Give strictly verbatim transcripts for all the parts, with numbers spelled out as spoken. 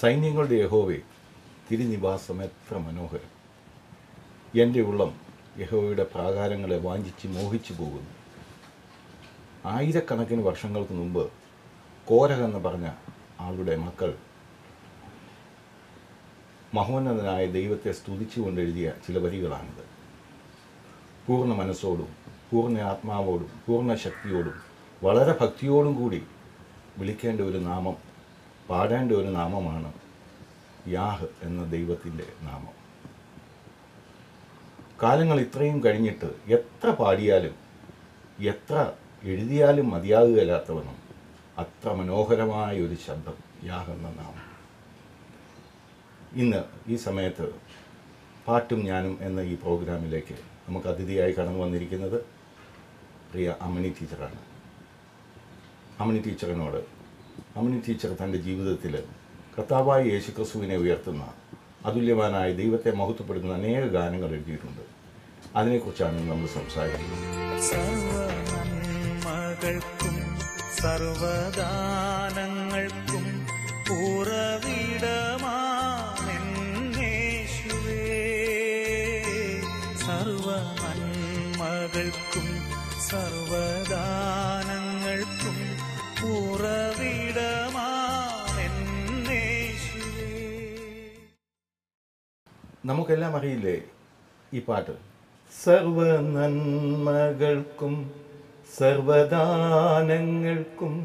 സൈന്യങ്ങളുടെ യഹോവേ, തിരുനിവാസം എത്ര മനോഹരം! എൻ്റെ ഉള്ളം യഹോവയുടെ പ്രാകാരങ്ങളെ വാഞ്ചിച്ച് മോഹിച്ചു പോകുന്നു. ആയിരക്കണക്കിന് വർഷങ്ങൾക്ക് മുമ്പ് കോരഹ് എന്ന് പറഞ്ഞ ആളുടെ മക്കൾ മഹോന്നതനായ ദൈവത്തെ സ്തുതിച്ചുകൊണ്ട് എഴുതിയ ചില വരികളാണിത്. പൂർണ്ണ മനസ്സോടും പൂർണ്ണ ആത്മാവോടും പൂർണ്ണ ശക്തിയോടും വളരെ ഭക്തിയോടും കൂടി വിളിക്കേണ്ട ഒരു നാമം, പാടേണ്ട ഒരു നാമമാണ് യാഹ് എന്ന ദൈവത്തിൻ്റെ നാമം. കാലങ്ങൾ ഇത്രയും കഴിഞ്ഞിട്ട് എത്ര പാടിയാലും എത്ര എഴുതിയാലും മതിയാകുകയില്ലാത്തവണ്ണം അത്ര മനോഹരമായ ഒരു ശബ്ദം യാഹ് എന്ന നാമം. ഇന്ന് ഈ സമയത്ത് പാട്ടും ഞാനും എന്ന ഈ പ്രോഗ്രാമിലേക്ക് നമുക്ക് അതിഥിയായി കടന്നു വന്നിരിക്കുന്നത് പ്രിയ അമ്മിണി ടീച്ചറാണ്. അമ്മിണി ടീച്ചറിനോട് അമ്മിണി ടീച്ചർ തൻ്റെ ജീവിതത്തിൽ കർത്താവായ യേശുക്രിസ്തുവിനെ ഉയർത്തുന്ന അതുല്യവാനായ ദൈവത്തെ മഹത്വപ്പെടുത്തുന്ന അനേക ഗാനങ്ങൾ എഴുതിയിട്ടുണ്ട്. അതിനെക്കുറിച്ചാണ് നമ്മൾ സംസാരിക്കുന്നത്. സർവ്വനന്മകൾക്കും സർവദാനങ്ങൾക്കും ഉറവിടമാണെന്നേശുവേ, സർവ്വനന്മകൾക്കും സർവദാനങ്ങൾക്കും ഉറവിടമാണെന്നേശുവേ. നമുക്കെല്ലാം അറിയില്ലേ ഈ പാട്ട്? സർവനന്മകൾക്കും സർവദാനങ്ങൾക്കും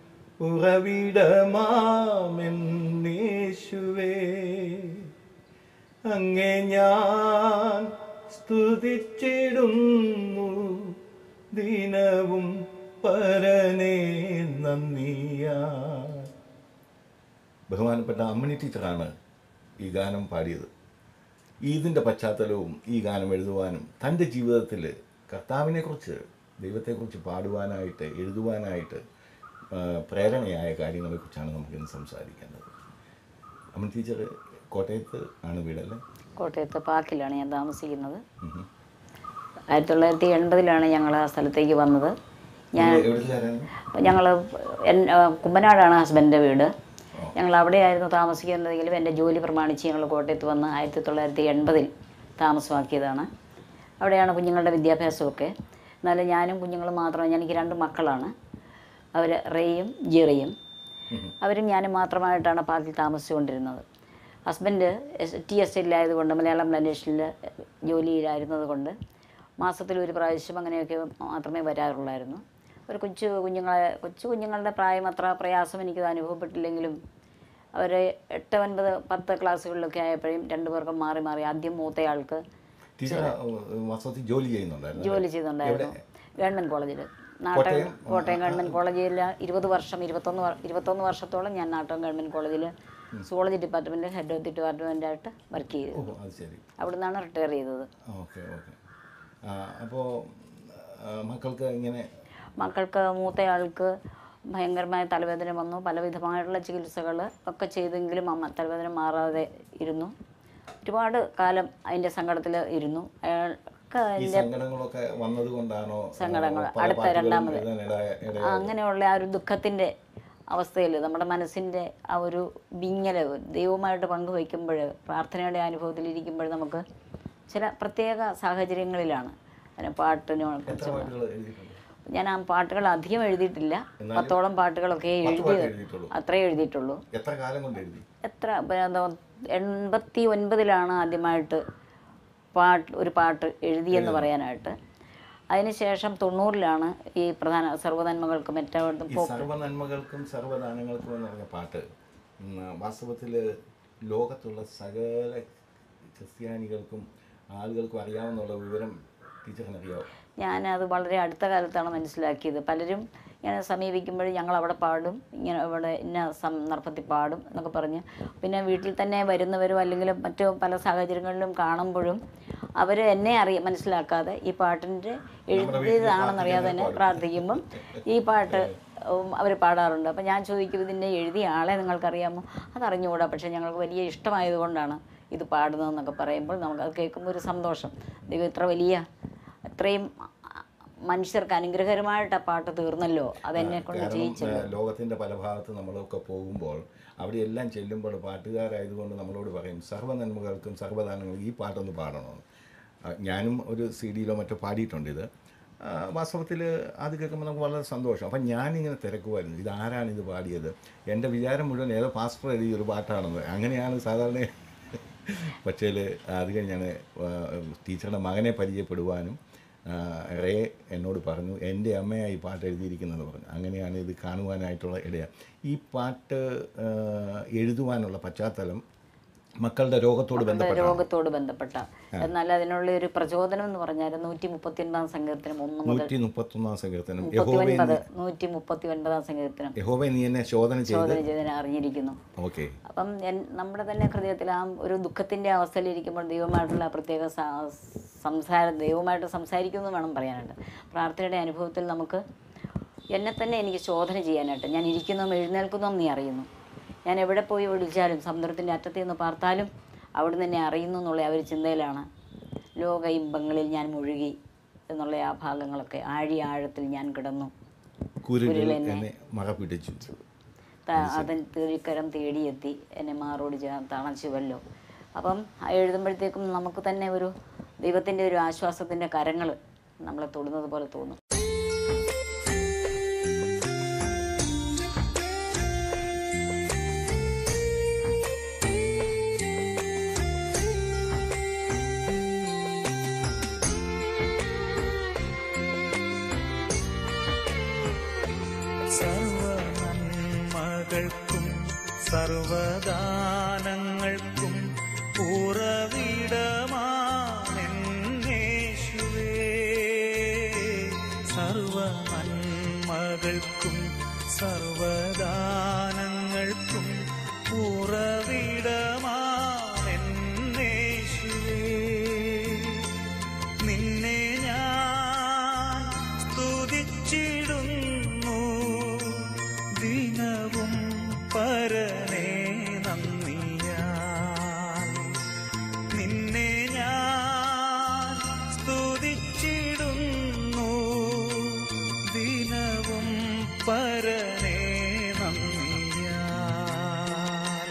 ഉറവിടമാമെന്നേശുവേ, അങ്ങേ ഞാൻ സ്തുതിച്ചിടുന്നു ദിനവും പരനേ നന്ദിയാ. ബഹുമാനപ്പെട്ട അമ്മിണി ടീച്ചറാണ് ഈ ഗാനം പാടിയത്. ഇതിൻ്റെ പശ്ചാത്തലവും ഈ ഗാനം എഴുതുവാനും തൻ്റെ ജീവിതത്തിൽ കർത്താവിനെക്കുറിച്ച് ദൈവത്തെക്കുറിച്ച് പാടുവാനായിട്ട് എഴുതുവാനായിട്ട് പ്രേരണയായ കാര്യങ്ങളെക്കുറിച്ചാണ് നമുക്കിന്ന് സംസാരിക്കേണ്ടത്. അമ്മിണി ടീച്ചർ കോട്ടയത്ത് ആണ് വീടല്ലേ? കോട്ടയത്ത് പാക്കിലാണ് ഞാൻ താമസിക്കുന്നത്. ആയിരത്തി തൊള്ളായിരത്തി എൺപതിലാണ് ഞങ്ങൾ ആ സ്ഥലത്തേക്ക് വന്നത്. ഞാൻ ഞങ്ങൾ കുമ്പനാടാണ് ഹസ്ബൻഡിൻ്റെ വീട്. ഞങ്ങൾ അവിടെയായിരുന്നു താമസിക്കുന്നതെങ്കിലും എൻ്റെ ജോലി പ്രമാണിച്ച് ഞങ്ങൾ കോട്ടയത്ത് വന്ന് ആയിരത്തി തൊള്ളായിരത്തി എൺപതിൽ താമസമാക്കിയതാണ്. അവിടെയാണ് കുഞ്ഞുങ്ങളുടെ വിദ്യാഭ്യാസമൊക്കെ. എന്നാലും ഞാനും കുഞ്ഞുങ്ങളും മാത്രമേ, എനിക്ക് രണ്ട് മക്കളാണ്, അവർ റേയും ജിറയും. അവരും ഞാനും മാത്രമായിട്ടാണ് പാർക്കിൽ താമസിച്ചുകൊണ്ടിരുന്നത്. ഹസ്ബൻഡ് എസ് ടി എസ്റ്റേറ്റിലായതുകൊണ്ട്, മലയാളം പ്ലാന്റേഷനിൽ ജോലിയിലായിരുന്നത് കൊണ്ട് മാസത്തിൽ ഒരു പ്രാവശ്യം അങ്ങനെയൊക്കെ മാത്രമേ വരാറുള്ളായിരുന്നു. ഒരു കൊച്ചു കുഞ്ഞുങ്ങളെ കൊച്ചു കുഞ്ഞുങ്ങളുടെ പ്രായം അത്ര പ്രയാസം എനിക്കത് അനുഭവപ്പെട്ടില്ലെങ്കിലും അവർ എട്ട് ഒൻപത് പത്ത് ക്ലാസ്സുകളിലൊക്കെ ആയപ്പോഴും രണ്ടു പേർക്കും മാറി മാറി ആദ്യം മൂത്തയാൾക്ക് ജോലി ചെയ്യുന്നുണ്ടായിരുന്നു ജോലി ചെയ്തുണ്ടായിരുന്നു ഗവൺമെൻറ് കോളേജിൽ, നാട്ടകം കോട്ടയം ഗവൺമെൻറ് കോളേജിൽ ഇരുപത് വർഷം ഇരുപത്തൊന്ന് ഇരുപത്തൊന്ന് വർഷത്തോളം ഞാൻ നാട്ടകം ഗവൺമെൻറ് കോളേജിൽ സുവോളജി ഡിപ്പാർട്ട്മെൻറ്റിൽ ഹെഡ് ഓഫ് ദി ഡിപ്പാർട്ട്മെൻറ്റായിട്ട് വർക്ക് ചെയ്തു. അവിടെ നിന്നാണ് റിട്ടയർ ചെയ്തത്. അപ്പോൾ മക്കൾക്ക് ഇങ്ങനെ മക്കൾക്ക് മൂത്തയാൾക്ക് ഭയങ്കരമായ തലവേദന വന്നു. പലവിധമായിട്ടുള്ള ചികിത്സകൾ ഒക്കെ ചെയ്തെങ്കിലും അമ്മ തലവേദന മാറാതെ ഇരുന്നു. ഒരുപാട് കാലം അതിൻ്റെ സങ്കടത്തിൽ ഇരുന്നു. അയാൾക്ക് സങ്കടങ്ങൾ അടുത്ത രണ്ടാമത് അങ്ങനെയുള്ള ആ ഒരു ദുഃഖത്തിൻ്റെ അവസ്ഥയിൽ നമ്മുടെ മനസ്സിൻ്റെ ആ ഒരു വിങ്ങൽ ദൈവവുമായിട്ട് പങ്കുവയ്ക്കുമ്പോൾ, പ്രാർത്ഥനയുടെ അനുഭവത്തിലിരിക്കുമ്പോൾ നമുക്ക് ചില പ്രത്യേക സാഹചര്യങ്ങളിലാണ് അതിന് പാട്ടിനെക്കുറിച്ച്. ഞാൻ ആ പാട്ടുകൾ അധികം എഴുതിയിട്ടില്ല. പത്തോളം പാട്ടുകളൊക്കെ എഴുതിയത്, അത്രേ എഴുതിയിട്ടുള്ളൂ. എത്ര എൺപത്തി ഒൻപതിലാണ് ആദ്യമായിട്ട് പാട്ട് ഒരു പാട്ട് എഴുതിയെന്ന് പറയാനായിട്ട്. അതിനുശേഷം തൊണ്ണൂറിലാണ് ഈ പ്രധാന സർവ്വനന്മകൾക്കും ഏറ്റവും സർവ്വനന്മകൾക്കും സർവ്വദാനങ്ങൾക്കും എന്ന് പറഞ്ഞ പാട്ട് വാസ്തവത്തിൽ ലോകത്തുള്ള സകല ക്രിസ്ത്യാനികൾക്കും ആളുകൾക്കും അറിയാവുന്നുള്ള വിവരം ടീച്ചറിനറിയാവും. ഞാനത് വളരെ അടുത്ത കാലത്താണ് മനസ്സിലാക്കിയത്. പലരും ഇങ്ങനെ സമീപിക്കുമ്പോൾ ഞങ്ങൾ അവിടെ പാടും, ഇങ്ങനെ ഇവിടെ ഇന്ന സന്ദർഭത്തിൽ പാടും എന്നൊക്കെ പറഞ്ഞ്, പിന്നെ വീട്ടിൽ തന്നെ വരുന്നവരും അല്ലെങ്കിൽ മറ്റു പല സാഹചര്യങ്ങളിലും കാണുമ്പോഴും അവർ എന്നെ അറിയ മനസ്സിലാക്കാതെ ഈ പാട്ടിൻ്റെ എഴുതിയതാണെന്നറിയാതെ തന്നെ പ്രാർത്ഥിക്കുമ്പം ഈ പാട്ട് അവർ പാടാറുണ്ട്. അപ്പോൾ ഞാൻ ചോദിക്കും, ഇതിൻ്റെ എഴുതിയ ആളെ നിങ്ങൾക്കറിയാമോ? അതറിഞ്ഞുകൂടാ, പക്ഷേ ഞങ്ങൾക്ക് വലിയ ഇഷ്ടമായതുകൊണ്ടാണ് ഇത് പാടുന്നതെന്നൊക്കെ പറയുമ്പോൾ നമുക്കത് കേൾക്കുമ്പോൾ ഒരു സന്തോഷം. ദൈവം ഇത്ര വലിയ ഇത്രയും മനുഷ്യർക്ക് അനുഗ്രഹകരമായിട്ട് ആ പാട്ട് തീർന്നല്ലോ, അതെന്നെ കൊണ്ട് ചെയ്യിച്ചല്ലോ. ലോകത്തിൻ്റെ പല ഭാഗത്ത് നമ്മളൊക്കെ പോകുമ്പോൾ അവിടെ എല്ലാം ചെല്ലുമ്പോൾ പാട്ടുകാരായതുകൊണ്ട് നമ്മളോട് പറയും സർവ്വനന്മകൾക്കും സർവ്വദാനങ്ങൾക്കും ഈ പാട്ടൊന്ന് പാടണമെന്ന്. ഞാനും ഒരു സി ഡിയിലോ മറ്റോ പാടിയിട്ടുണ്ട് ഇത്. വാസ്തവത്തിൽ അത് കേൾക്കുമ്പോൾ നമുക്ക് വളരെ സന്തോഷം. അപ്പം ഞാനിങ്ങനെ തിരക്കുമായിരുന്നു, ഇതാരാണ് ഇത് പാടിയത്. എൻ്റെ വിചാരം മുഴുവൻ ഏതോ പാസ്റ്റർ എഴുതിയൊരു പാട്ടാണെന്ന്. അങ്ങനെയാണ് സാധാരണ. പക്ഷേ അത് കഴിഞ്ഞാണ് ടീച്ചറുടെ മകനെ പരിചയപ്പെടുവാനും റേ എന്നോട് പറഞ്ഞു എൻ്റെ അമ്മയായി ഈ പാട്ട് എഴുതിയിരിക്കുന്നത് പറഞ്ഞു. അങ്ങനെയാണ് ഇത് കാണുവാനായിട്ടുള്ള ഇടയാണ്. ഈ പാട്ട് എഴുതുവാനുള്ള പശ്ചാത്തലം മക്കളുടെ രോഗത്തോട് ബന്ധപ്പെട്ട രോഗത്തോട് ബന്ധപ്പെട്ട എന്നാൽ അതിനുള്ള ഒരു പ്രചോദനം എന്ന് പറഞ്ഞാൽ നൂറ്റി മുപ്പത്തി ഒൻപതാം സങ്കീർത്തനം ഒന്ന് മുതൽ നൂറ്റി മുപ്പത്തി ഒന്നാം സങ്കീർത്തനം നൂറ്റി മുപ്പത്തി ഒൻപതാം സങ്കീർത്തനം യഹോവേ നീ എന്നെ ശോധന ചെയ്തതിനെ അറിഞ്ഞിരിക്കുന്നു. ഓക്കെ. അപ്പം നമ്മുടെ തന്നെ ഹൃദയത്തിൽ ആ ഒരു ദുഃഖത്തിന്റെ അവസ്ഥയിലിരിക്കുമ്പോൾ ദൈവമായിട്ടുള്ള പ്രത്യേക സംസാരം ദൈവമായിട്ട് സംസാരിക്കുമെന്ന് വേണം പറയാനായിട്ട്. പ്രാർത്ഥനയുടെ അനുഭവത്തിൽ നമുക്ക് എന്നെ തന്നെ എനിക്ക് ശോധന ചെയ്യാനായിട്ട് ഞാൻ ഇരിക്കുന്നതും എഴുന്നേൽക്കുന്നതും നീ അറിയുന്നു. ഞാൻ എവിടെ പോയി ഒളിച്ചാലും സമുദ്രത്തിൻ്റെ അറ്റത്ത് നിന്ന് പാർത്താലും അവിടെ തന്നെ അറിയുന്നു എന്നുള്ള ആ ഒരു ചിന്തയിലാണ് ലോക ഇമ്പങ്ങളിൽ ഞാൻ മുഴുകി എന്നുള്ള ആ ഭാഗങ്ങളൊക്കെ. ആഴി ആഴത്തിൽ ഞാൻ കിടന്നു, എന്നെ മഴ പിടിച്ചു, അതൻ തീഴിക്കരം തേടിയെത്തി എന്നെ മാറോട് തണച്ചുവല്ലോ. അപ്പം എഴുതുമ്പോഴത്തേക്കും നമുക്ക് തന്നെ ഒരു ദൈവത്തിൻ്റെ ഒരു ആശ്വാസത്തിൻ്റെ കരങ്ങൾ നമ്മളെ തൊടുന്നത് പോലെ തോന്നും. സർവനന്മകൾക്കും സർവദാനങ്ങൾക്കും ഉറവിടമാണെന്നേശുവേ. സർവനന്മകൾക്കും സർവദാനങ്ങൾക്കും ഉറവിടമാണെന്നേശുവേ. നിന്നെ ഞാൻ സ്തുതിച്ചിടുന്നു ദിനവും പരനേ നന്ദിയാൽ. നിന്നെ ഞാൻ സ്തുതിച്ചിടുന്നു ദിനവും പരനേ നന്ദിയാൽ.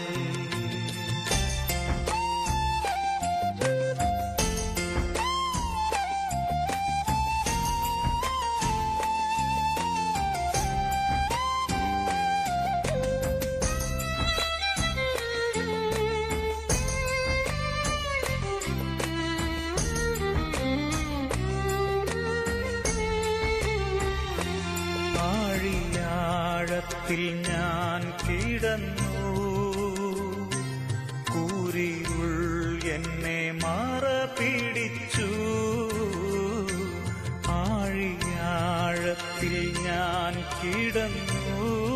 ആഴിയാഴത്തിൽ ഞാൻ കിടന്നു, കൂരിരുൾ എന്നെ മറപിടിച്ചു. ആഴിയാഴത്തിൽ ഞാൻ കിടന്നു,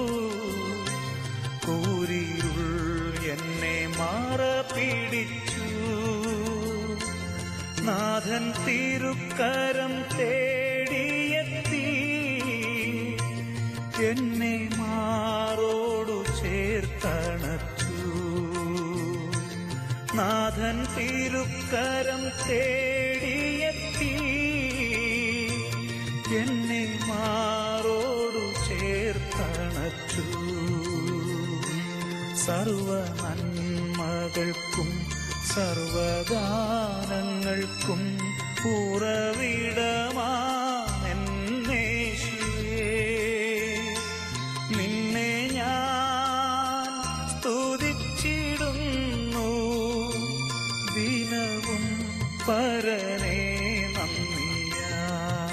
കൂരിരുൾ എന്നെ മറപിടിച്ചു. നാഥൻ തിരുക്കരം തേടിയെത്തി എന്നെ മാറോടു ചേർത്തണച്ചു. നാഥൻ തിരുക്കരം തേടിയെത്തി എന്നെ മാറോടു ചേർത്തണച്ചു. സർവനന്മകൾക്കും സർവദാനങ്ങൾക്കും ഉറവിടമാണെന്നേശുവേ. നിന്നെ ഞാൻ സ്തുതിച്ചിടുന്നു ദിനവും പരനേ നന്ദിയാൽ.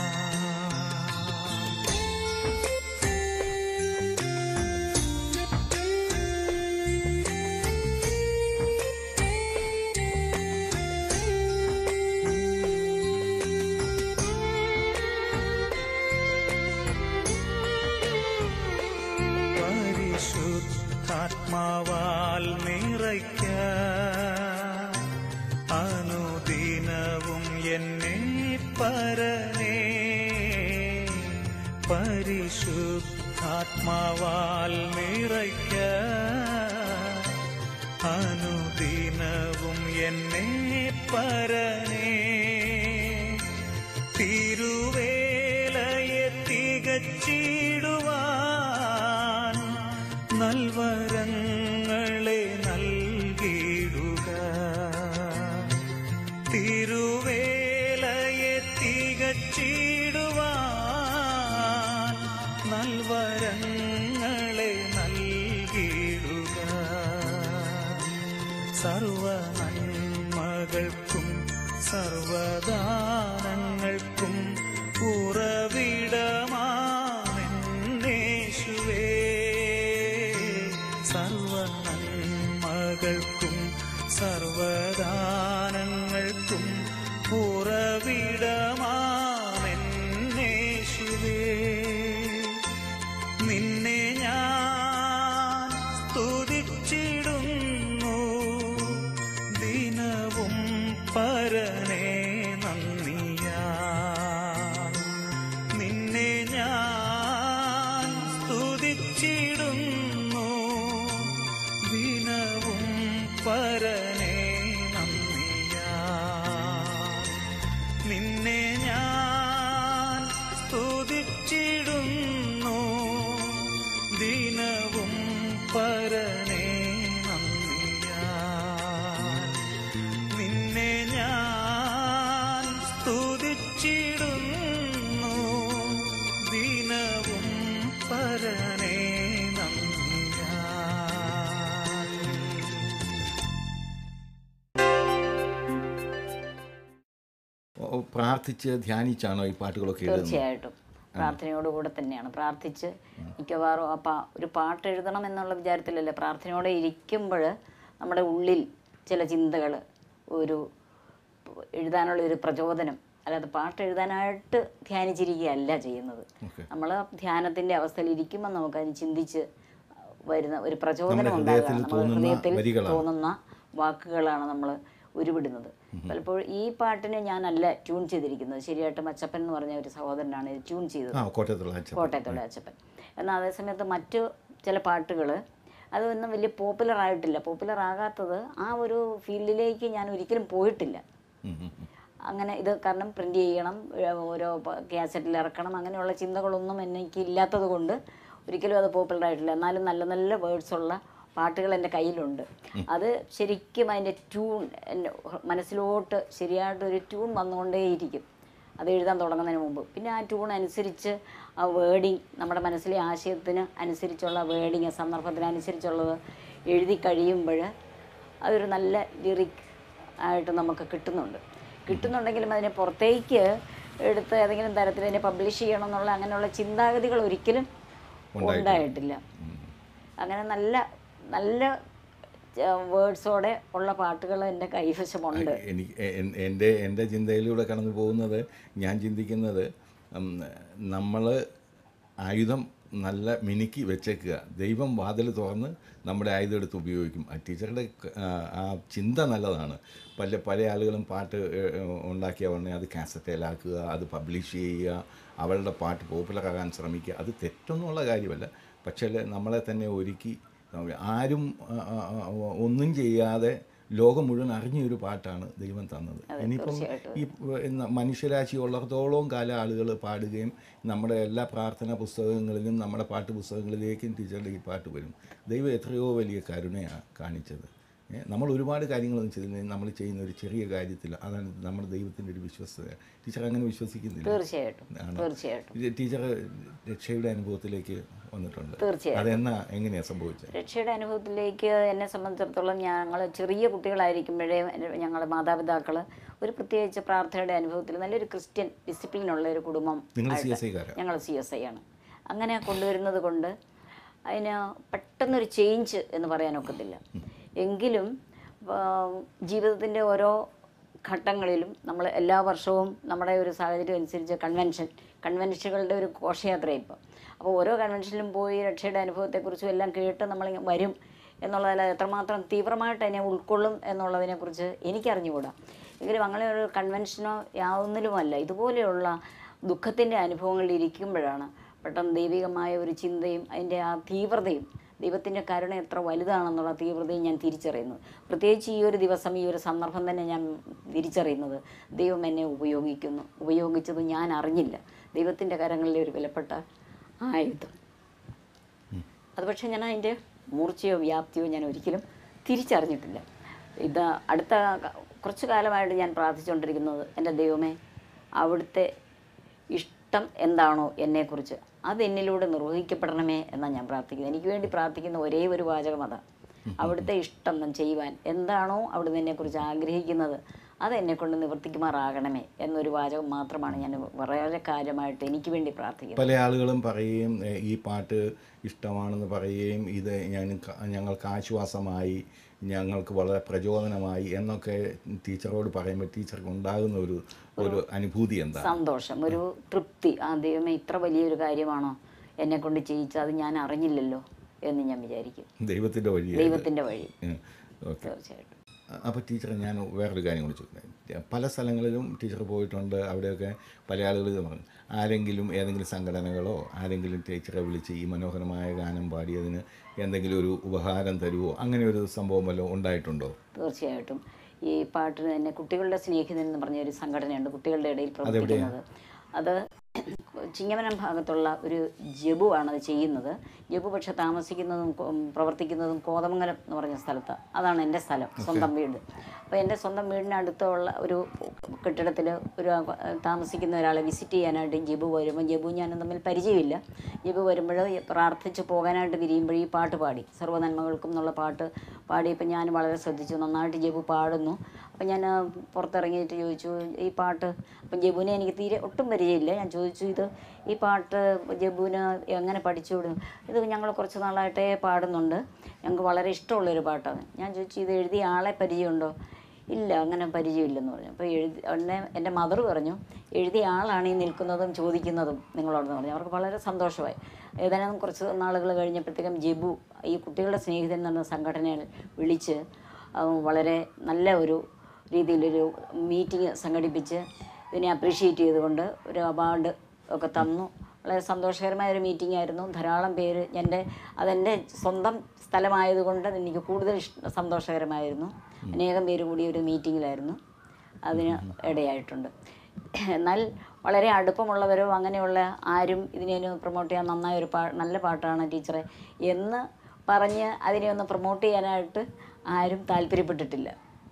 ആത്മാവാൽ നിറയ്ക്ക അനുദിനവും എന്നെ പരനേ. പരിശുദ്ധാത്മാവാൽ നിറയ്ക്ക അനുദിനവും എന്നെ പരനേ. തിരുവേ സർവ നന്മകൾക്കും സർവദാനങ്ങൾക്കും ഉറവിടമാണെന്നേശുവേ. സർവ നന്മകൾക്കും സർവദാനങ്ങൾക്കും ഉറവിടമാണെന്നേശുവേ. നിന്നെ ഞാൻ സ്തുതിച്ചിടുന്നു ദിനവും പരനേ നന്ദിയാ. നിന്നെ ഞാൻ സ്തുതിച്ചിടുന്നു ദിനവും പരനേ നന്ദിയാ. നിന്നെ ഞാൻ സ്തുതിച്ചിടുന്നു ദിനവും പരനേ നന്ദിയാ. നിന്നെ ഞാൻ സ്തുതിച്ചിടുന്നു ദിനവും പരനേ നന്ദിയാ. പ്രാർത്ഥിച്ച് ധ്യാനിച്ചാണോ ഈ പാട്ടുകളൊക്കെ എഴുതുന്നത്? തീർച്ചയായിട്ടും പ്രാർത്ഥനയോടുകൂടെ തന്നെയാണ്. പ്രാർത്ഥിച്ച് മിക്കവാറും ആ പാ ഒരു പാട്ട് എഴുതണം എന്നുള്ള വിചാരത്തിലല്ല, പ്രാർത്ഥനയോടെ ഇരിക്കുമ്പോൾ നമ്മുടെ ഉള്ളിൽ ചില ചിന്തകൾ, ഒരു എഴുതാനുള്ള ഒരു പ്രചോദനം, അല്ലാതെ പാട്ട് എഴുതാനായിട്ട് ധ്യാനിച്ചിരിക്കുകയല്ല ചെയ്യുന്നത്. നമ്മൾ ധ്യാനത്തിൻ്റെ അവസ്ഥയിൽ ഇരിക്കുമ്പോൾ നമുക്കതിന് ചിന്തിച്ച് വരുന്ന ഒരു പ്രചോദനം ഉണ്ടാകുകയാണ്. നമ്മുടെ ഹൃദയത്തിൽ തോന്നുന്ന വാക്കുകളാണ് നമ്മൾ ഉരുവിടുന്നത്. പലപ്പോഴും ഈ പാട്ടിനെ ഞാനല്ല ട്യൂൺ ചെയ്തിരിക്കുന്നത്, ശരിയായിട്ടും അച്ചപ്പൻ എന്ന് പറഞ്ഞ ഒരു സഹോദരനാണ് ഇത് ട്യൂൺ ചെയ്തത്, കോട്ടയത്തുള്ള അച്ചപ്പൻ. എന്നാൽ അതേസമയത്ത് മറ്റു ചില പാട്ടുകൾ അതൊന്നും വലിയ പോപ്പുലർ ആയിട്ടില്ല. പോപ്പുലർ ആകാത്തത് ആ ഒരു ഫീൽഡിലേക്ക് ഞാൻ ഒരിക്കലും പോയിട്ടില്ല. അങ്ങനെ ഇത് കാരണം പ്രിൻ്റ് ചെയ്യണം, ഓരോ കാസറ്റിൽ ഇറക്കണം, അങ്ങനെയുള്ള ചിന്തകളൊന്നും എനിക്ക് ഇല്ലാത്തത് കൊണ്ട് ഒരിക്കലും അത് പോപ്പുലർ ആയിട്ടില്ല. എന്നാലും നല്ല നല്ല വേർഡ്സുള്ള പാട്ടുകൾ എൻ്റെ കയ്യിലുണ്ട്. അത് ശരിക്കും അതിൻ്റെ ട്യൂൺ എൻ്റെ മനസ്സിലോട്ട് ശരിയായിട്ടൊരു ട്യൂൺ വന്നുകൊണ്ടേയിരിക്കും അത് എഴുതാൻ തുടങ്ങുന്നതിന് മുമ്പ്. പിന്നെ ആ ട്യൂൺ അനുസരിച്ച് ആ വേർഡിങ്, നമ്മുടെ മനസ്സിലെ ആശയത്തിന് അനുസരിച്ചുള്ള വേർഡിങ്, സന്ദർഭത്തിനനുസരിച്ചുള്ളത് എഴുതി കഴിയുമ്പോൾ അതൊരു നല്ല ലിറിക് ആയിട്ട് നമുക്ക് കിട്ടുന്നുണ്ട്. കിട്ടുന്നുണ്ടെങ്കിലും അതിനെ പുറത്തേക്ക് എടുത്ത് ഏതെങ്കിലും തരത്തിൽ അതിനെ പബ്ലിഷ് ചെയ്യണം എന്നുള്ള അങ്ങനെയുള്ള ചിന്താഗതികൾ ഒരിക്കലും ഉണ്ടായിട്ടില്ല. അങ്ങനെ നല്ല നല്ല വേർഡ്സോടെ ഉള്ള പാട്ടുകൾ എൻ്റെ കൈവശമുണ്ട്. എനിക്ക് എൻ്റെ എൻ്റെ ചിന്തയിലൂടെ കടന്നു പോകുന്നത്, ഞാൻ ചിന്തിക്കുന്നത്, നമ്മൾ ആയുധം നല്ല മിനുക്കി വെച്ചേക്കുക, ദൈവം വാതിൽ തുറന്ന് നമ്മുടെ ആയുധം എടുത്ത് ഉപയോഗിക്കും. ആ ടീച്ചറുടെ ആ ചിന്ത നല്ലതാണ്. പല പല ആളുകളും പാട്ട് ഉണ്ടാക്കിയ ഉടനെ അത് കാസറ്റേലാക്കുക, അത് പബ്ലിഷ് ചെയ്യുക, അവളുടെ പാട്ട് പോപ്പുലറാകാൻ ശ്രമിക്കുക. അത് തെറ്റൊന്നുമുള്ള കാര്യമല്ല. പക്ഷേ നമ്മളെ തന്നെ ഒരുക്കി ആരും ഒന്നും ചെയ്യാതെ ലോകം മുഴുവൻ അറിഞ്ഞൊരു പാട്ടാണ് ദൈവം തന്നത്. ഇനിയിപ്പം ഈ മനുഷ്യരാശി ഉള്ളിടത്തോളം കാലം ആളുകൾ പാടുകയും നമ്മുടെ എല്ലാ പ്രാർത്ഥനാ പുസ്തകങ്ങളിലും നമ്മുടെ പാട്ട് പുസ്തകങ്ങളിലേക്കും ടീച്ചറുടെ ഈ പാട്ട് വരും. ദൈവം എത്രയോ വലിയ കരുണയാണ് കാണിച്ചത്. നമ്മൾ ഒരുപാട് കാര്യങ്ങളൊന്നും ചെയ്തില്ല, നമ്മൾ ചെയ്യുന്ന ഒരു ചെറിയ കാര്യത്തിൽ അതാണ് നമ്മുടെ ദൈവത്തിൻ്റെ ഒരു വിശ്വസ്തത. ടീച്ചർ അങ്ങനെ വിശ്വസിക്കുന്നില്ല? തീർച്ചയായിട്ടും തീർച്ചയായിട്ടും. ടീച്ചർ രക്ഷയുടെ അനുഭവത്തിലേക്ക് വന്നിട്ടുണ്ട്. തീർച്ചയായും. അതെന്നാ എങ്ങനെയാണ് സംഭവിച്ചത്? രക്ഷയുടെ അനുഭവത്തിലേക്ക് എന്നെ സംബന്ധിച്ചിടത്തോളം ഞങ്ങൾ ചെറിയ കുട്ടികളായിരിക്കുമ്പോഴേ ഞങ്ങൾ മാതാപിതാക്കൾ ഒരു പ്രത്യേകിച്ച് പ്രാർത്ഥനയുടെ അനുഭവത്തിൽ നല്ലൊരു ക്രിസ്ത്യൻ ഡിസിപ്ലിനുള്ള ഒരു കുടുംബം, ഞങ്ങൾ സി എസ് ഐ ആണ്. അങ്ങനെ കൊണ്ടുവരുന്നത് കൊണ്ട് അതിന് പെട്ടെന്നൊരു ചേഞ്ച് എന്ന് പറയാനൊക്കത്തില്ല. എങ്കിലും ജീവിതത്തിൻ്റെ ഓരോ ഘട്ടങ്ങളിലും നമ്മൾ എല്ലാ വർഷവും നമ്മുടെ ഒരു സാഹചര്യം അനുസരിച്ച് കൺവെൻഷൻ കൺവെൻഷനുകളുടെ ഒരു ഘോഷയാത്രയാണ് ഇപ്പോൾ. അപ്പോൾ ഓരോ കൺവെൻഷനിലും പോയി രക്ഷയുടെ അനുഭവത്തെക്കുറിച്ചും എല്ലാം കേട്ട് നമ്മൾ വരും എന്നുള്ളതിൽ എത്രമാത്രം തീവ്രമായിട്ട് അതിനെ ഉൾക്കൊള്ളും എന്നുള്ളതിനെക്കുറിച്ച് എനിക്കറിഞ്ഞുകൂടാ. എങ്കിലും അങ്ങനെ ഒരു കൺവെൻഷനോ യാതൊന്നിലുമല്ല, ഇതുപോലെയുള്ള ദുഃഖത്തിൻ്റെ അനുഭവങ്ങളിൽ ഇരിക്കുമ്പോഴാണ് പെട്ടെന്ന് ദൈവികമായ ഒരു ചിന്തയും അതിൻ്റെ ആ തീവ്രതയും, ദൈവത്തിൻ്റെ കരുണ എത്ര വലുതാണെന്നുള്ള തീവ്രതയും ഞാൻ തിരിച്ചറിയുന്നു. പ്രത്യേകിച്ച് ഈ ഒരു ദിവസം, ഈ ഒരു സന്ദർഭം തന്നെ ഞാൻ തിരിച്ചറിയുന്നത് ദൈവം എന്നെ ഉപയോഗിക്കുന്നു. ഉപയോഗിച്ചത് ഞാൻ അറിഞ്ഞില്ല. ദൈവത്തിൻ്റെ കരങ്ങളിലെ ഒരു വിലപ്പെട്ട ആയുധം അത്. പക്ഷേ ഞാൻ അതിൻ്റെ മൂർച്ചയോ വ്യാപ്തിയോ ഞാൻ ഒരിക്കലും തിരിച്ചറിഞ്ഞിട്ടില്ല. ഇത് അടുത്ത കുറച്ചു കാലമായിട്ട് ഞാൻ പ്രാർത്ഥിച്ചുകൊണ്ടിരിക്കുന്നത്, എൻ്റെ ദൈവമേ, അവിടുത്തെ ഇഷ്ടം എന്താണോ എന്നെക്കുറിച്ച് അത് എന്നിലൂടെ നിർവഹിക്കപ്പെടണമേ എന്നാണ് ഞാൻ പ്രാർത്ഥിക്കുന്നത്. എനിക്ക് വേണ്ടി പ്രാർത്ഥിക്കുന്ന ഒരേ ഒരു വാചകം അതാണ്. അവിടുത്തെ ഇഷ്ടം ചെയ്യുവാൻ എന്താണോ അവിടുന്ന് എന്നെക്കുറിച്ച് ആഗ്രഹിക്കുന്നത് അതെന്നെ കൊണ്ട് നിവർത്തിക്കുമാറാകണമേ എന്നൊരു വാചകം മാത്രമാണ് ഞാൻ വളരെ കാര്യമായിട്ട് എനിക്ക് വേണ്ടി പ്രാർത്ഥിക്കുന്നത്. പല ആളുകളും പറയുകയും ഈ പാട്ട് ഇഷ്ടമാണെന്ന് പറയുകയും ഇത് ഞാൻ ഞങ്ങൾക്ക് ആശ്വാസമായി, ഞങ്ങൾക്ക് വളരെ പ്രചോദനമായി എന്നൊക്കെ ടീച്ചറോട് പറയുമ്പോൾ ടീച്ചർക്ക് ഉണ്ടാകുന്ന ഒരു ഒരു അനുഭൂതി എന്താ? സന്തോഷം, ഒരു തൃപ്തി. ആ ദൈവമേ, ഇത്ര വലിയൊരു കാര്യമാണോ എന്നെ കൊണ്ട് ചെയ്യിച്ചത്, അത് ഞാൻ അറിഞ്ഞില്ലല്ലോ എന്ന് ഞാൻ വിചാരിക്കും. ദൈവത്തിൻ്റെ വഴി ദൈവത്തിൻ്റെ വഴി തീർച്ചയായിട്ടും. അപ്പോൾ ടീച്ചർ, ഞാൻ വേറൊരു കാര്യം കൂടി ചോദിക്കുന്നത്, പല സ്ഥലങ്ങളിലും ടീച്ചർ പോയിട്ടുണ്ട്, അവിടെയൊക്കെ പല ആളുകൾ പറഞ്ഞു ആരെങ്കിലും ഏതെങ്കിലും സംഘടനകളോ ആരെങ്കിലും ടീച്ചറെ വിളിച്ച് ഈ മനോഹരമായ ഗാനം പാടിയതിന് എന്തെങ്കിലും ഒരു ഉപഹാരം തരുമോ, അങ്ങനെ ഒരു സംഭവം വല്ലതും ഉണ്ടായിട്ടുണ്ടോ? തീർച്ചയായിട്ടും. ഈ പാട്ടിന് തന്നെ കുട്ടികളുടെ സ്നേഹിതൻ എന്ന് പറഞ്ഞൊരു സംഘടനയുണ്ട് കുട്ടികളുടെ ഇടയിൽ പ്രവർത്തിക്കുന്നത്. അത് ചിങ്ങമനം ഭാഗത്തുള്ള ഒരു ജബു ആണത് ചെയ്യുന്നത്. ജബു പക്ഷെ താമസിക്കുന്നതും പ്രവർത്തിക്കുന്നതും കോതമംഗലം എന്ന് പറഞ്ഞ സ്ഥലത്ത്. അതാണ് എൻ്റെ സ്ഥലം, സ്വന്തം വീട്. അപ്പോൾ എൻ്റെ സ്വന്തം വീടിനടുത്തുള്ള ഒരു കെട്ടിടത്തിൽ ഒരു താമസിക്കുന്ന ഒരാളെ വിസിറ്റ് ചെയ്യാനായിട്ട് ജബു വരുമ്പോൾ, ജബു ഞാനും തമ്മിൽ പരിചയമില്ല, ജബു വരുമ്പോൾ പ്രാർത്ഥിച്ച് പോകാനായിട്ട് തിരിയുമ്പോൾ ഈ പാട്ട് പാടി, സർവ്വനന്മകൾക്കും എന്നുള്ള പാട്ട് പാടിയപ്പോൾ ഞാൻ വളരെ ശ്രദ്ധിച്ചു, നന്നായിട്ട് ജബു പാടുന്നു. അപ്പം ഞാൻ പുറത്തിറങ്ങിയിട്ട് ചോദിച്ചു ഈ പാട്ട്, അപ്പം ജബുവിനെ എനിക്ക് തീരെ ഒട്ടും പരിചയമില്ല. ഞാൻ ചോദിച്ചു ഇത് ഈ പാട്ട് ജബുവിന് എങ്ങനെ പഠിച്ചുവിടും? ഇത് ഞങ്ങൾ കുറച്ച് നാളായിട്ടേ പാടുന്നുണ്ട്, ഞങ്ങൾക്ക് വളരെ ഇഷ്ടമുള്ളൊരു പാട്ടാണ്. ഞാൻ ചോദിച്ചു ഇത് എഴുതിയ ആളെ പരിചയമുണ്ടോ? ഇല്ല, അങ്ങനെ പരിചയമില്ലെന്ന് പറഞ്ഞു. അപ്പോൾ എഴുതി ഉടനെ എൻ്റെ മദർ പറഞ്ഞു എഴുതിയ ആളാണ് ഈ നിൽക്കുന്നതും ചോദിക്കുന്നതും നിങ്ങളോടെന്ന് പറഞ്ഞു. അവർക്ക് വളരെ സന്തോഷമായി. ഏതായാലും കുറച്ച് നാളുകൾ കഴിഞ്ഞപ്പോഴത്തേക്കും ജബു ഈ കുട്ടികളുടെ സ്നേഹിതൻ എന്ന സംഘടനയിൽ വിളിച്ച് വളരെ നല്ല ഒരു രീതിയിലൊരു മീറ്റിംഗ് സംഘടിപ്പിച്ച് ഇതിനെ അപ്രീഷിയേറ്റ് ചെയ്തുകൊണ്ട് ഒരു അവാർഡ് ഒക്കെ തന്നു. വളരെ സന്തോഷകരമായ ഒരു മീറ്റിംഗ് ആയിരുന്നു. ധാരാളം പേര്, എൻ്റെ അതെൻ്റെ സ്വന്തം സ്ഥലമായതുകൊണ്ട് എനിക്ക് കൂടുതൽ സന്തോഷകരമായിരുന്നു. അനേകം പേര് കൂടി ഒരു മീറ്റിങ്ങിലായിരുന്നു, അതിന് ഇടയായിട്ടുണ്ട്. എന്നാൽ വളരെ അടുപ്പമുള്ളവരോ അങ്ങനെയുള്ള ആരും ഇതിനെ പ്രൊമോട്ട് ചെയ്യാൻ നന്നായ ഒരു പാ നല്ല പാട്ടാണ് ടീച്ചറെ എന്ന് പറഞ്ഞ് അതിനെ ഒന്ന് പ്രൊമോട്ട് ചെയ്യാനായിട്ട് ആരും താല്പര്യപ്പെട്ടിട്ടില്ല.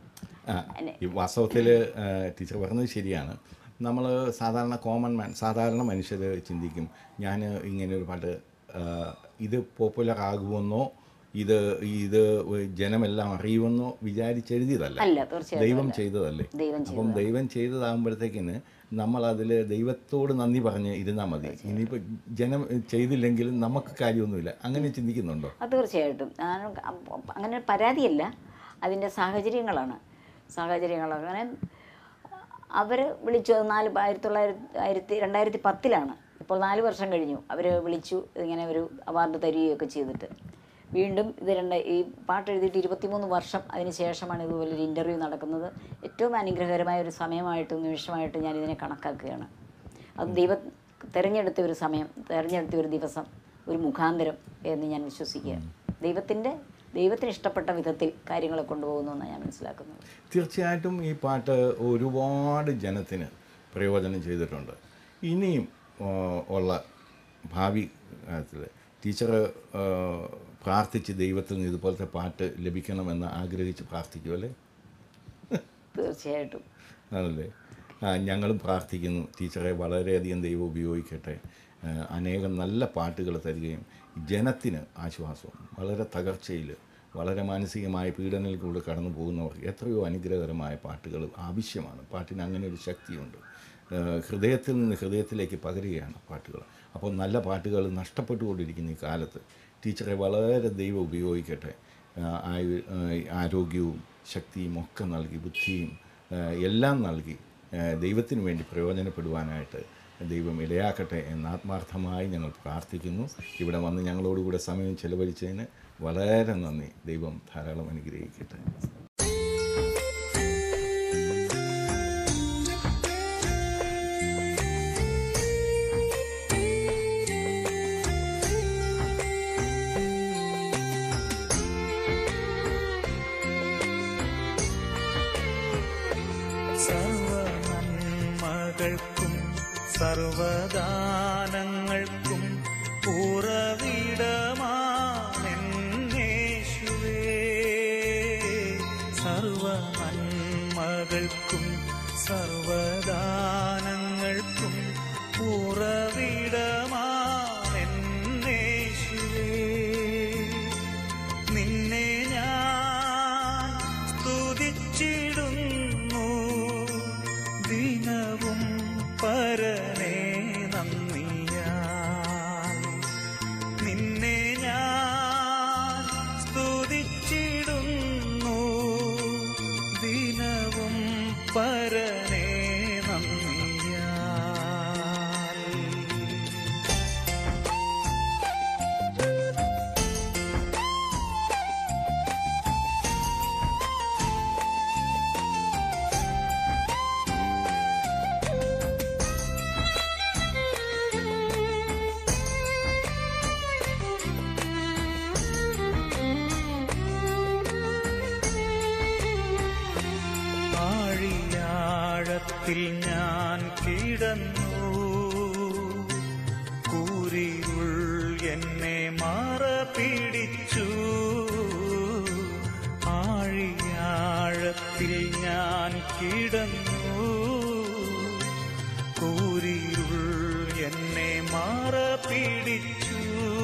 വാസ്തവത്തിൽ ടീച്ചർ പറഞ്ഞത് ശരിയാണ്. നമ്മൾ സാധാരണ കോമൺ മാൻ സാധാരണ മനുഷ്യർ ചിന്തിക്കും ഞാൻ ഇങ്ങനെ ഒരു പാട്ട് ഇത് പോപ്പുലർ ആകുമെന്നോ ഇത് ഇത് ജനമെല്ലാം അറിയുമെന്നോ വിചാരിച്ചെഴുതിയതല്ല, ദൈവം ചെയ്തതല്ലേ. അപ്പം ദൈവം ചെയ്തതാകുമ്പോഴത്തേക്കിന് നമ്മളതിൽ ദൈവത്തോട് നന്ദി പറഞ്ഞ് ഇരുന്നാൽ മതി. ഇനിയിപ്പോൾ ജനം ചെയ്തില്ലെങ്കിലും നമുക്ക് കാര്യമൊന്നുമില്ല, അങ്ങനെ ചിന്തിക്കുന്നുണ്ടോ? തീർച്ചയായിട്ടും. അങ്ങനെ പരാതിയല്ല, അതിൻ്റെ സാഹചര്യങ്ങളാണ് സാഹചര്യങ്ങൾ അങ്ങനെ അവർ വിളിച്ചു. നാല് ആയിരത്തി തൊള്ളായിരത്തി ആയിരത്തി രണ്ടായിരത്തി പത്തിലാണ്, ഇപ്പോൾ നാല് വർഷം കഴിഞ്ഞു. അവർ വിളിച്ചു ഇങ്ങനെ ഒരു അവാർഡ് തരികയൊക്കെ ചെയ്തിട്ട്. വീണ്ടും ഇത് രണ്ട് ഈ പാട്ട് എഴുതിയിട്ട് ഇരുപത്തിമൂന്ന് വർഷം അതിന് ശേഷമാണ് ഇതുപോലൊരു ഇൻ്റർവ്യൂ നടക്കുന്നത്. ഏറ്റവും അനുഗ്രഹകരമായ ഒരു സമയമായിട്ട് നിമിഷമായിട്ട് ഞാൻ ഇതിനെ കണക്കാക്കുകയാണ്. അത് ദൈവം തിരഞ്ഞെടുത്ത ഒരു സമയം, തിരഞ്ഞെടുത്ത ഒരു ദിവസം, ഒരു മുഖാന്തരം എന്ന് ഞാൻ വിശ്വസിക്കുക. ദൈവത്തിൻ്റെ ദൈവത്തിന് ഇഷ്ടപ്പെട്ട വിധത്തിൽ കാര്യങ്ങളെ കൊണ്ടുപോകുന്നു എന്നാണ് ഞാൻ മനസ്സിലാക്കുന്നത്. തീർച്ചയായിട്ടും ഈ പാട്ട് ഒരുപാട് ജനത്തിന് പ്രയോജനം ചെയ്തിട്ടുണ്ട്. ഇനിയും ഉള്ള ഭാവി കാലത്തിൽ ടീച്ചർ പ്രാർത്ഥിച്ച് ദൈവത്തിൽ നിന്ന് ഇതുപോലത്തെ പാട്ട് ലഭിക്കണമെന്ന് ആഗ്രഹിച്ച് പ്രാർത്ഥിക്കുമല്ലേ? തീർച്ചയായിട്ടും ആണല്ലേ. ഞങ്ങളും പ്രാർത്ഥിക്കുന്നു ടീച്ചറെ വളരെയധികം ദൈവം ഉപയോഗിക്കട്ടെ, അനേകം നല്ല പാട്ടുകൾ തരികയും ജനത്തിന് ആശ്വാസവും. വളരെ തകർച്ചയിൽ വളരെ മാനസികമായ പീഡനങ്ങളിലൂടെ കടന്നു പോകുന്നവർക്ക് എത്രയോ അനുഗ്രഹകരമായ പാട്ടുകൾ ആവശ്യമാണ്. പാട്ടിന് അങ്ങനെ ഒരു ശക്തിയുണ്ട്. ഹൃദയത്തിൽ നിന്ന് ഹൃദയത്തിലേക്ക് പകരുകയാണ് പാട്ടുകൾ. അപ്പോൾ നല്ല പാട്ടുകൾ നഷ്ടപ്പെട്ടുകൊണ്ടിരിക്കുന്ന ഈ കാലത്ത് ടീച്ചറെ വളരെ ദൈവം ഉപയോഗിക്കട്ടെ. ആരോഗ്യവും ശക്തിയും ഒക്കെ നൽകി, ബുദ്ധിയും എല്ലാം നൽകി ദൈവത്തിന് വേണ്ടി പ്രയോജനപ്പെടുവാനായിട്ട് ദൈവം ഇടയാക്കട്ടെ എന്ന് ആത്മാർത്ഥമായി ഞങ്ങൾ പ്രാർത്ഥിക്കുന്നു. ഇവിടെ വന്ന് ഞങ്ങളോടുകൂടെ സമയം ചെലവഴിച്ചതിന് വളരെ നന്ദി. ദൈവം ധാരാളം അനുഗ്രഹിക്കട്ടെ. സർവനന്മകൾക്കും സർവദാനങ്ങൾക്കും ഉറവിടമാണെന്നേശുവേ. സർവനന്മകൾക്കും സർവദാനങ്ങൾക്കും ഉറവിടമാണെന്നേശുവേ. നിന്നെ ഞാൻ പരനേ നന്ദിയാൽ. ആഴിയാഴത്തിൽ ഞാൻ കിടന്നു, കൂരിരുൾ എന്നെ മാറ പിടിച്ചു. ആഴിയാഴത്തിൽ ഞാൻ കിടന്നു, കൂരിരുൾ എന്നെ മാറ പിടിച്ചു.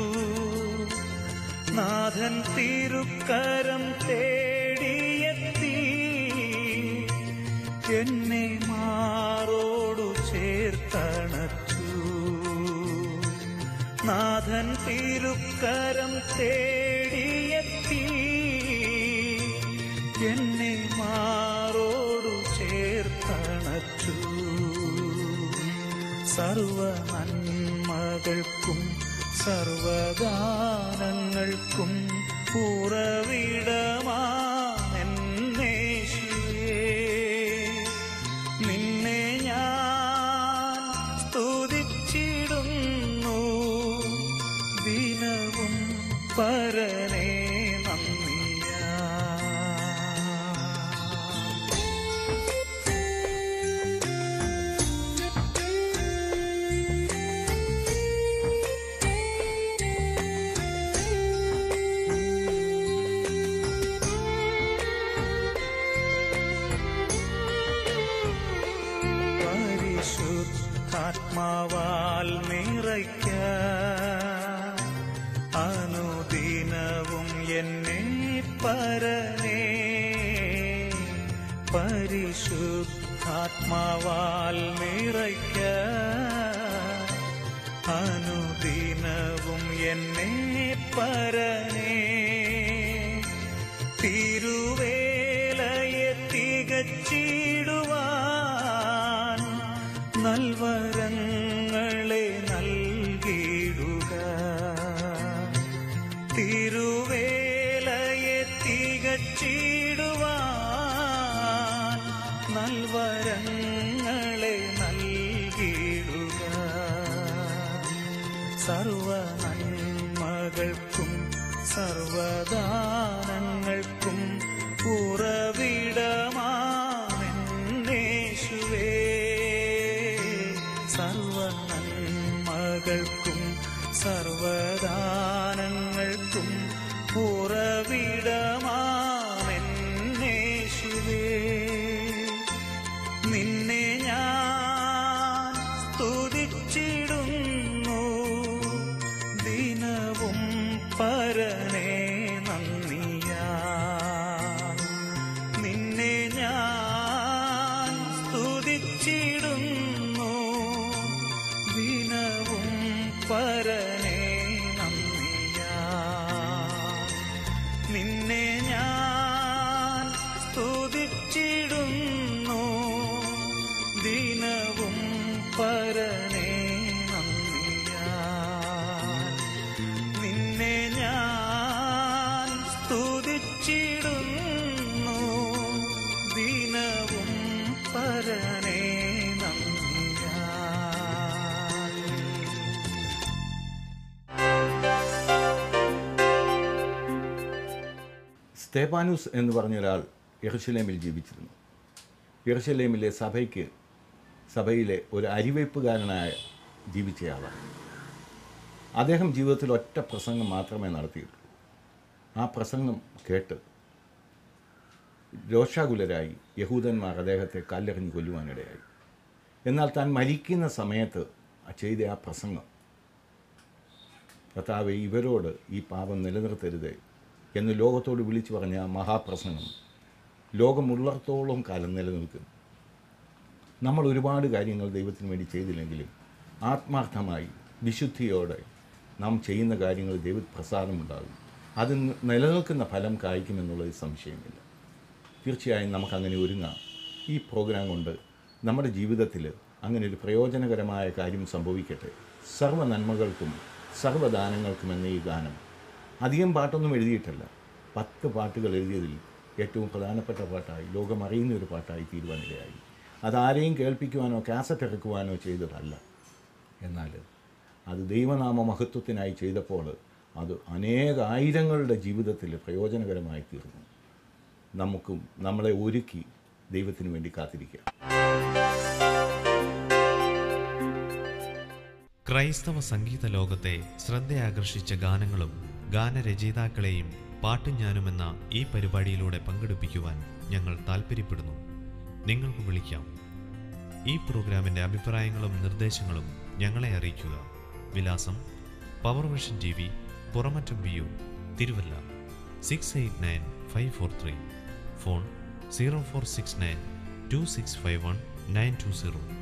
നാഥൻ തിരുക്കരം തേടിയെത്തി, എന്നെ മാറോടു ചേർത്തണച്ചു. നാഥൻ തിരുക്കരം തേടിയെത്തി, എന്നെ മാറോടു ചേർത്തണച്ചു. സർവ നന്മകൾക്കും സർവദാനങ്ങൾക്കും ഉറവിടമാണെന്നേശുവേ, നിന്നെ ഞാൻ സ്തുതിച്ചിടുന്നു, ദിനവും പരനേ നന്ദിയാൽ. പരിശുദ്ധാത്മാവാൽ നിറയ്ക്ക, അനുദിനവും എന്നെ പരനേ. പരിശുദ്ധാത്മാവാൽ നിറയ്ക്ക, അനുദിനവും എന്നെ പരനേ. തിരുവേലയെ തികച്ചിടുവാൻ നൽവരങ്ങളെ നൽകിടുക. തിരുവേലയെ തികച്ചിടുവാൻ നൽവരങ്ങളെ നൽകിടുക. സർവ നന്മകൾക്കും സർവദാനങ്ങൾക്കും ഉറവിടമാണെന്നേശുവേ, സർവ നന്മകൾക്കും സർവദാനങ്ങൾക്കും ഉറവിടമാണെന്നേശുവേ, നിന്നെ ഞാൻ സ്തുതിച്ചിടുന്നു, ദിനവും പരനേ നന്ദിയാൽ. നിന്നെ ഞാൻ സ്തുതിച്ചിടുന്നു, ദിനവും പരനേ നന്ദിയാൽ. നിന്നെ ഞാൻ സ്തുതിച്ചിടുന്നു, ദിനവും പരനേ നന്ദിയാൽ. നിന്നെ ഞാൻ സ്തുതിച്ചിടുന്നു, ദിനവും പരനേ നന്ദിയാൽ. സ്തേഫാനൂസ് എന്ന് പറഞ്ഞ ഒരാൾ യെരുശലേമിൽ ജീവിച്ചിരുന്നു. യെരുശലേമിലെ സഭയ്ക്ക് സഭയിലെ ഒരു അരിവയ്പ്പുകാരനായ ജീവിച്ചയാളാണ്. അദ്ദേഹം ജീവിതത്തിൽ ഒറ്റ പ്രസംഗം മാത്രമേ നടത്തിയിട്ടുള്ളൂ. ആ പ്രസംഗം കേട്ട് രോഷാകുലരായി യഹൂദന്മാർ അദ്ദേഹത്തെ കല്ലെറിഞ്ഞ് കൊല്ലുവാനിടയായി. എന്നാൽ താൻ മരിക്കുന്ന സമയത്ത് ചെയ്ത ആ പ്രസംഗം, കർത്താവേ ഇവരോട് ഈ പാപം നിലനിർത്തരുതേ എന്ന് ലോകത്തോട് വിളിച്ചു പറഞ്ഞ ആ മഹാപ്രസംഗം ലോകമുള്ളിടത്തോളം കാലം നിലനിൽക്കുന്നു. നമ്മൾ ഒരുപാട് കാര്യങ്ങൾ ദൈവത്തിന് വേണ്ടി ചെയ്തില്ലെങ്കിലും ആത്മാർത്ഥമായി വിശുദ്ധിയോടെ നാം ചെയ്യുന്ന കാര്യങ്ങൾ ദൈവ പ്രസാദമുണ്ടാകും. അത് നിലനിൽക്കുന്ന ഫലം കായ്ക്കുമെന്നുള്ളത് സംശയമില്ല. തീർച്ചയായും നമുക്കങ്ങനെ ഒരുങ്ങാം. ഈ പ്രോഗ്രാം കൊണ്ട് നമ്മുടെ ജീവിതത്തിൽ അങ്ങനെ ഒരു പ്രയോജനകരമായ കാര്യം സംഭവിക്കട്ടെ. സർവ്വ നന്മകൾക്കും സർവ്വദാനങ്ങൾക്കും എന്ന ഈ ഗാനം അധികം പാട്ടൊന്നും എഴുതിയിട്ടല്ല, പത്ത് പാട്ടുകൾ എഴുതിയതിൽ ഏറ്റവും പ്രധാനപ്പെട്ട പാട്ടായി, ലോകം അറിയുന്ന ഒരു പാട്ടായി തീരുവാനിടയായി. അതാരെയും കേൾപ്പിക്കുവാനോ കാസറ്റ് ഇറക്കുവാനോ ചെയ്തതല്ല. എന്നാൽ അത് ദൈവനാമ മഹത്വത്തിനായി ചെയ്തപ്പോൾ അത് അനേകായിരങ്ങളുടെ ജീവിതത്തിൽ പ്രയോജനകരമായി തീർന്നു. നമുക്കും നമ്മളെ ഒരുക്കി ദൈവത്തിന് വേണ്ടി കാത്തിരിക്കാം. ക്രൈസ്തവ സംഗീത ലോകത്തെ ശ്രദ്ധയാകർഷിച്ച ഗാനങ്ങളും ഗാനരചയിതാക്കളെയും പാട്ടും ഞാനുമെന്ന ഈ പരിപാടിയിലൂടെ പങ്കെടുപ്പിക്കുവാൻ ഞങ്ങൾ താൽപ്പര്യപ്പെടുന്നു. നിങ്ങൾക്ക് വിളിക്കാം. ഈ പ്രോഗ്രാമിൻ്റെ അഭിപ്രായങ്ങളും നിർദ്ദേശങ്ങളും ഞങ്ങളെ അറിയിക്കുക. വിലാസം: power vision T V, Puramattam B U, Thiruvalla, six eight nine five four three. Phone zero four six nine two six five one nine two zero.